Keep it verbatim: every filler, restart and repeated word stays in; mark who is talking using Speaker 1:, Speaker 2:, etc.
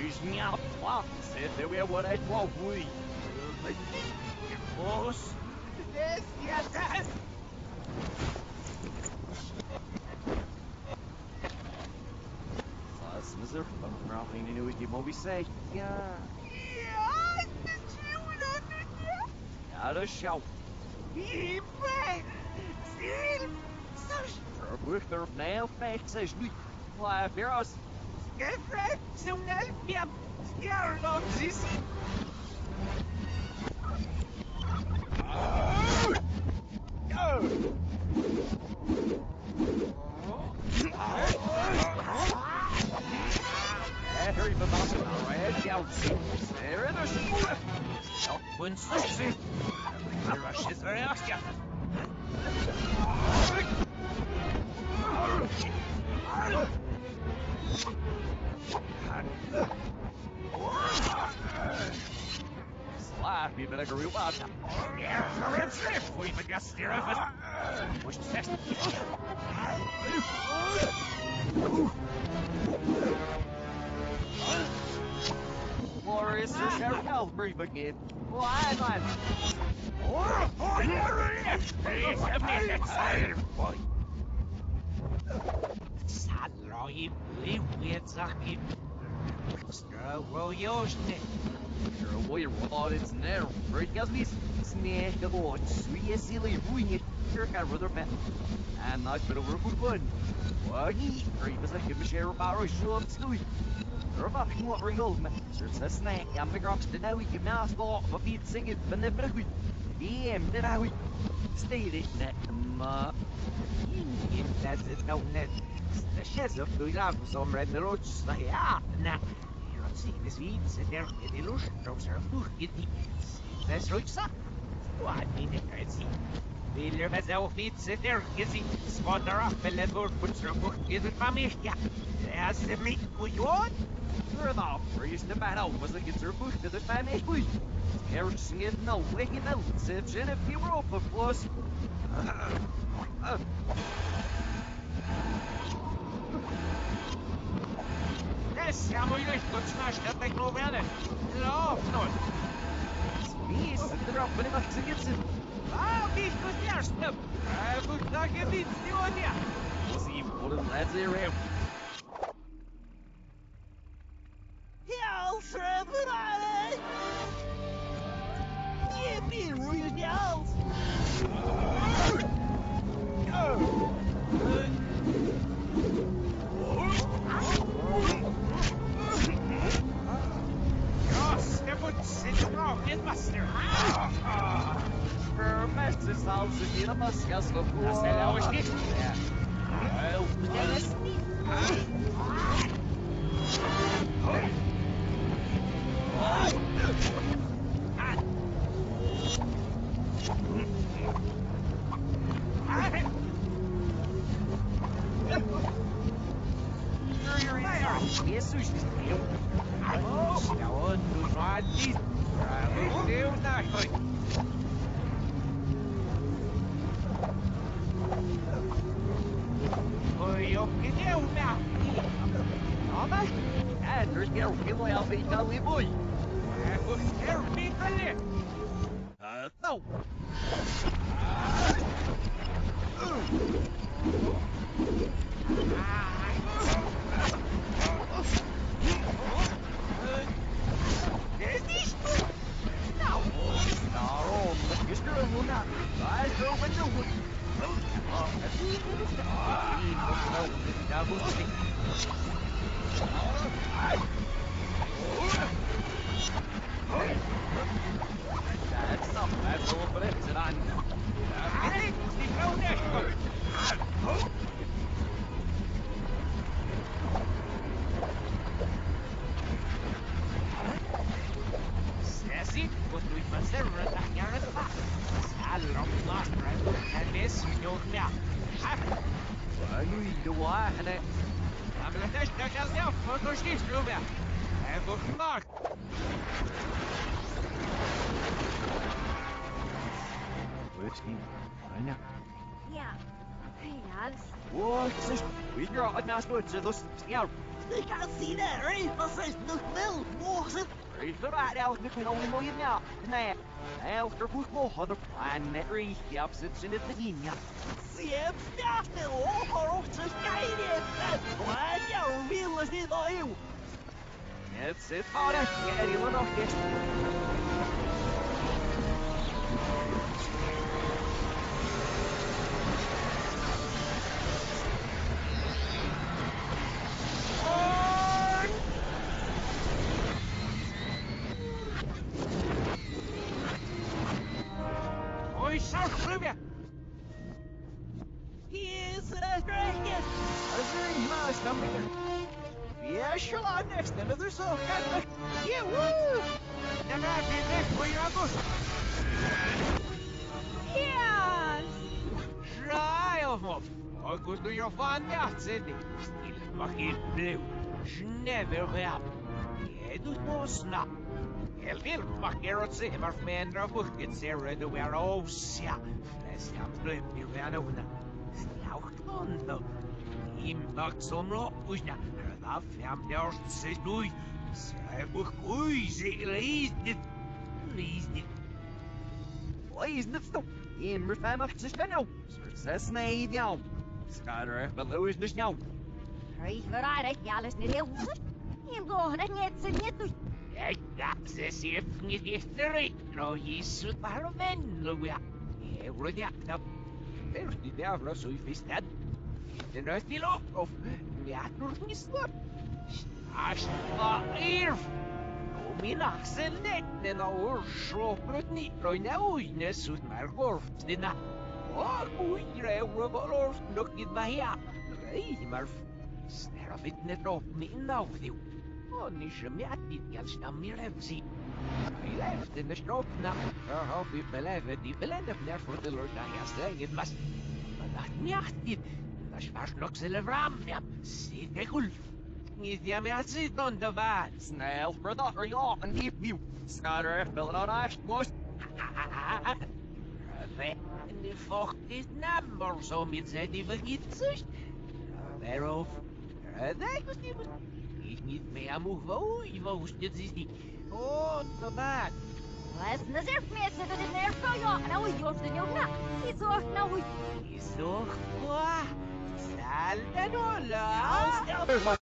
Speaker 1: Suis minha placa, você deu eu orei tua fui. Os desce atrás. Faz, mas eu não tenho o que me sei. Ja.
Speaker 2: Ja, das Juna, ja.
Speaker 1: Ja, das schau.
Speaker 2: Ich bin. Cyrille, sag.
Speaker 1: Verbuchter nail face says nu. Why, Feroz.
Speaker 2: Gefreut, so schnell, wir ja, noch siehst.
Speaker 1: Harry Babasa, red galaxy. There in the sport. Stop when sushi. The rush is very austere. Slap, you better go rewind. Yeah, it's safe. We can just steer of it. Push the next. Glorious is our health brief again. Why, man? Oh, oh, yeah, please have me excited, boy.
Speaker 2: Saloi, we weird Zaki. Strobo Yoshne.
Speaker 1: You're a way rod, it's never break as me snake the boat, sweet silly ruin. You're kind of rather pet. And nice bit of work with fun. Why, great as I give a share of our show up sweet. You're about to what ring old man. There's a snake, I'm the rocks to know we can now spot, but feed singing, but never we. Yeah, but now we stay this neck, ma.
Speaker 2: That's it, no net. The sheds of the love, some red roads, like, ah, now. You're seeing this weed, sit there, get the illusion, drops are a book, get the. That's right, son. What did it, I see? The live as our feet sit there, get the spot her up, and let her put her book, get it from me, yeah. That's the meat, what you want?
Speaker 1: You're the priest, the man out was against her book to the family. Everything is no wicked out, if you were off, of course.
Speaker 2: Siamo io il coach da Tecnovene. No, no.
Speaker 1: Yes, the drop when it makes a gets it.
Speaker 2: Ah, he's good there, Snip. I would not get it, you on ya.
Speaker 1: We'll see what the lads are around.
Speaker 2: Y'all travel on it. Yeah, be real, y'all. It must have.
Speaker 1: Her master's house again, I must guess the pool.
Speaker 2: That's the lowest it.
Speaker 1: Yeah. Well, Dennis. Yes, she's here. Oh, now on to my teeth. Still not good. Oh, you get out now. Mama? And there's no real I'll be done with boy. And who's there be for it? Uh, no. Is this? No. No, you're still in Luna. I go with the wood. That's not bad, but it's an on. I think it's no national. Sassy, what we must have run that yard at the back. I long lost, right? And this, we don't know. Well, you do what? And it. I'm going to touch yourself. What goes this, Ruby? And go from back. Whiskey, I know.
Speaker 3: Yeah. Yes.
Speaker 1: What's this? We got a nice word to those scout.
Speaker 2: You can't see that, right? Dat is nog wel mogen.
Speaker 1: Read the right out, Nick, only more you now. Now, now, for book more on the planet, read the opposites in the thing.
Speaker 2: Zie je, dat is de ogen op te kijken. Waar jou wil is dit al eeuw.
Speaker 1: It's it's hard to get any little fish.
Speaker 2: Oi, sarfrubje. Hier is het drankjes.
Speaker 1: That's very nice, number. Yeah, sure, I'm next. Another so.
Speaker 2: Yeah, woo. Dan heb je next voor je agus.
Speaker 3: Yes.
Speaker 2: Try of op. Agus doe je van ja, Sydney. Stil mag je blauw. Snever wel. Je doet nog snap. Heel veel mag je rot zeggen, maar mijn drafboek het zeer de weer oos, ja. Es kan blauw nu weer nou. Stjaucht van dan. Impact som roppusna. Da fem dörst sig nu. Särbuch ui, sig leisnit. Leisnit.
Speaker 1: Please, it's the in refam of Sishano. Success made now. Skyder, but Louis is now.
Speaker 3: Reis verraad, ja, les niet heel. Je gaat het niet zo niet doen.
Speaker 2: Ik dacht ze zich niet history. No, je zoet maar een men, ja. Je wordt ja, nou. Er is niet meer voor zo'n feestad. De rest niet op, of ja, nog niet slap. Als dat hier. Min axel net na orsloppet ni roina uine sut mar gorft dina. O uire robolor nokid mahia. Rei mar snera fitnet op min naudiu. O ni shmiat dit gals na mirevsi. I left in the strop na. Her half if beleve di belende fner for the lord I say it must. Dat niet dit. Dat was nog zelfram. Ja, sit gekul. Niet ja me zit dan de vaat.
Speaker 1: Snail for the hurry off and keep you. Skyder, fill it out, I most.
Speaker 2: En de vocht is number zo met zij die vergiet zich. Daarof. Dat was niet. Ik niet meer moe wou, je wou dit is niet. Oh, te bad.
Speaker 3: Les nazir mensen dat het neer kan ja, nou is je de jongen. Die zorgt nou hoe.
Speaker 2: Is toch qua. Sal de dollar.